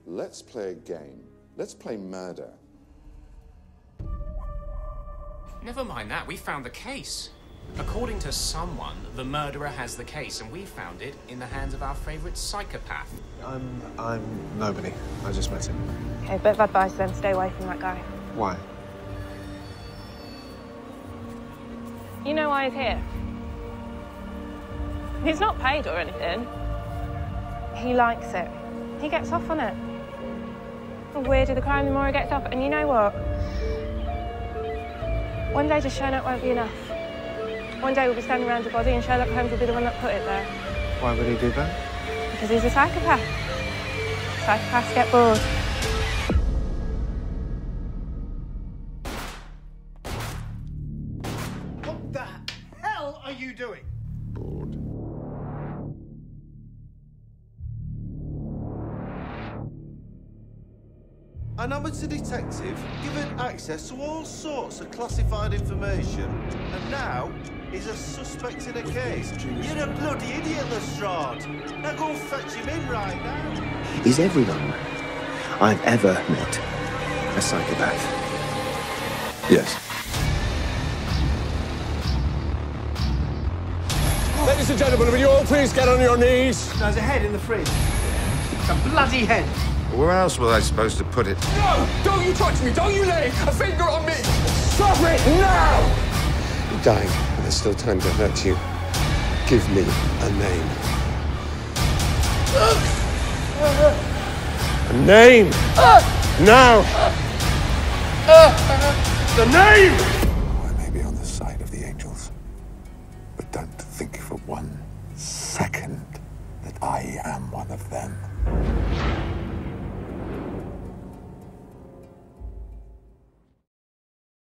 Let's play a game. Let's play murder. Never mind that, we found the case. According to someone, the murderer has the case, and we found it in the hands of our favourite psychopath. I'm nobody. I just met him. Okay, bit of advice then, stay away from that guy. Why? You know why he's here? He's not paid or anything. He likes it. He gets off on it. The weirder the crime, the more he gets off. And you know what? One day just showing up won't be enough. One day we'll be standing around your body and Sherlock Holmes will be the one that put it there. Why would he do that? Because he's a psychopath. Psychopaths get bored. What the hell are you doing? Bored. An amateur detective given access to all sorts of classified information, and now he's a suspect in a case. You're a bloody idiot, Lestrade. Now go and fetch him in right now. Is everyone I've ever met a psychopath? Yes. Ladies and gentlemen, will you all please get on your knees? There's a head in the fridge. A bloody head. Where else was I supposed to put it? No! Don't you touch me! Don't you lay a finger on me! Stop it now! You're dying, but there's still time to hurt you. Give me a name. A name! Now! The name! I may be on the side of the angels, but don't think for 1 second that I am one of them.